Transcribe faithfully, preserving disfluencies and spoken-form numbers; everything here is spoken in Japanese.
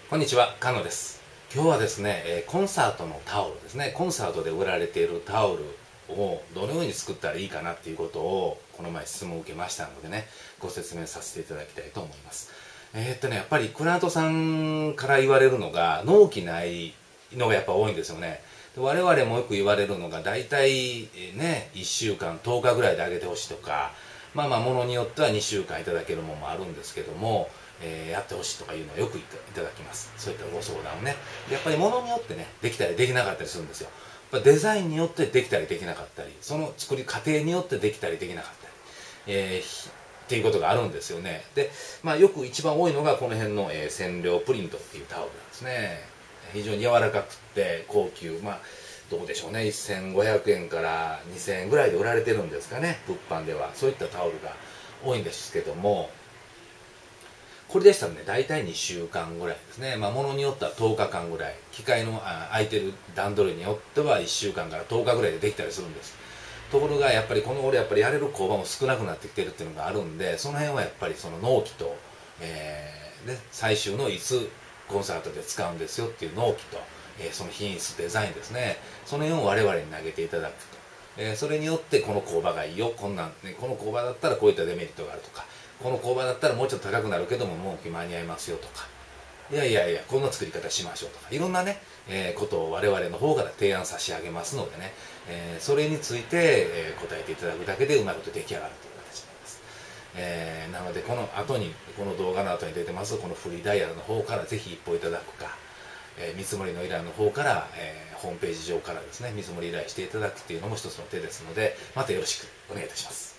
こんにちは、菅野です。今日はですね、えーコンサートのタオルですね、コンサートで売られているタオルをどのように作ったらいいかなっていうことをこの前質問を受けましたのでね、ご説明させていただきたいと思います。えー、っとね、やっぱりクライアントさんから言われるのが納期ないのがやっぱ多いんですよね。で我々もよく言われるのが大体ね、いっしゅうかん、とおかぐらいであげてほしいとか、まあまあものによってはにしゅうかんいただけるものもあるんですけども、えーやってほしいとかいうのはよくいただきます。そういったご相談をね。やっぱりものによってね、できたりできなかったりするんですよ。やっぱデザインによってできたりできなかったり、その作り過程によってできたりできなかったり、えーっていうことがあるんですよね。で、まあよく一番多いのがこの辺の、えー染料プリントっていうタオルなんですね。非常に柔らかくて高級、まあどうでしょうね、せんごひゃくえんからにせんえんぐらいで売られてるんですかね、物販では。そういったタオルが多いんですけども、これでしたらね、大体にしゅうかんぐらいですね。まあ、ものによってはとおかかんぐらい。機械のあ空いてる段取りによってはいっしゅうかんからとおかぐらいでできたりするんです。ところが、やっぱりこの頃やっぱりやれる工場も少なくなってきてるっていうのがあるんで、その辺はやっぱりその納期と、えー、で、最終のいつコンサートで使うんですよっていう納期と、えーその品質、デザインですね。その辺を我々に投げていただくと。えーそれによってこの工場がいいよ、こんなん、ね、この工場だったらこういったデメリットがあるとか、この工場だったらもうちょっと高くなるけども納期間に合いますよとか、いやいやいやこんな作り方しましょうとか、いろんなね、えーことを我々の方から提案差し上げますのでね、えーそれについて、えー答えていただくだけでうまいこと出来上がるという形になります。えーなのでこの後に、この動画の後に出てますこのフリーダイヤルの方からぜひ一報いただくか、えー見積もりの依頼の方から、えーホームページ上からですね、見積もり依頼していただくっていうのも一つの手ですので、またよろしくお願いいたします。